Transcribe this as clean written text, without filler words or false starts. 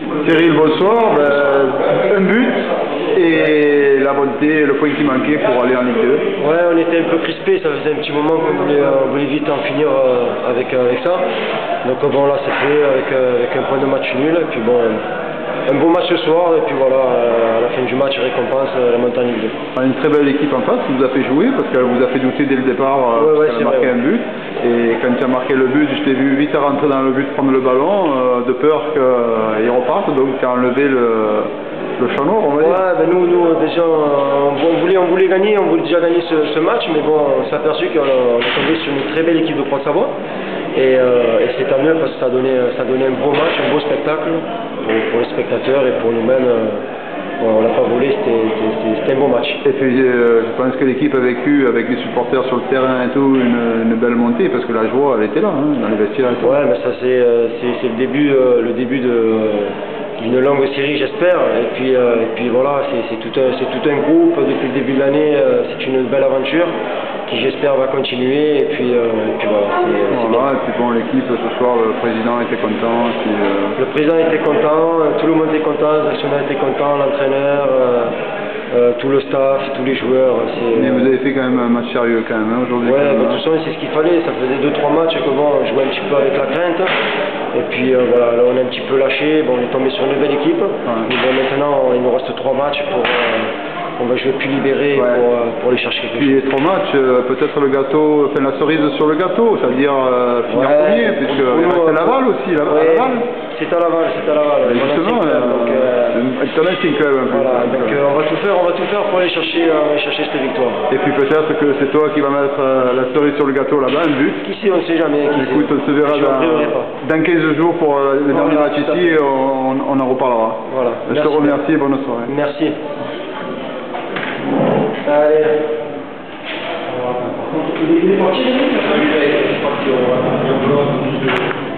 Cyril, bonsoir. Un but et la volonté, le point qui manquait pour aller en Ligue 2. Ouais, on était un peu crispés, ça faisait un petit moment qu'on voulait vite en finir avec ça. Donc bon, là c'est fait avec un point de match nul. Et puis bon, un bon match ce soir. Et puis voilà, à la fin du match, récompense la montée en Ligue 2. On a une très belle équipe en face qui vous a fait jouer parce qu'elle vous a fait douter dès le départ. Ouais, Elle a marqué un but. Et quand tu as marqué le but, je t'ai vu vite rentrer dans le but, prendre le ballon, de peur qu'il reparte. Donc tu as enlevé le chat noir, on va dire. Ouais, ben nous déjà, on voulait gagner, on voulait déjà gagner ce match, mais bon, on s'est aperçu qu'on est tombé sur une très belle équipe de Croix-Savoie. Et c'est tant mieux parce que ça a donné un beau match, un beau spectacle pour les spectateurs et pour nous-mêmes. On l'a pas volé, c'était un bon match. Et puis je pense que l'équipe a vécu avec les supporters sur le terrain et tout une belle montée parce que la joie elle était là, hein, dans les vestiaires et tout. Ouais, mais ça c'est le début d'une longue série, j'espère. Et puis voilà, c'est tout un groupe depuis le début de l'année. C'est une belle aventure qui j'espère va continuer. Et puis voilà. Voilà, et puis bon, l'équipe ce soir, le président était content. Le président était content, tout le monde était content, l'actionnaire était content, l'entraîneur, tout le staff, tous les joueurs. Mais vous avez fait quand même un match sérieux quand même hein, aujourd'hui. Ouais, de toute façon c'est ce qu'il fallait, ça faisait 2-3 matchs que bon, on jouait un petit peu avec la crainte. Et puis voilà, là on est un petit peu lâché, bon, on est tombé sur une nouvelle équipe. Ouais. Mais bon, maintenant il nous reste 3 matchs pour... on va jouer plus libéré pour aller chercher quelque chose. Puis les 3 matchs, peut-être le gâteau, enfin la cerise sur le gâteau, c'est-à-dire finir premier, puisque il reste à Laval aussi, à Laval. C'est à Laval. Justement, International Club. Voilà, donc on va tout faire pour aller chercher cette victoire. Et puis peut-être que c'est toi qui vas mettre la cerise sur le gâteau là-bas, un but. Ici on ne sait jamais. Écoute, on se verra dans 15 jours pour le dernier match ici et on en reparlera. Voilà. Je te remercie et bonne soirée. Merci. Allez. Il est parti,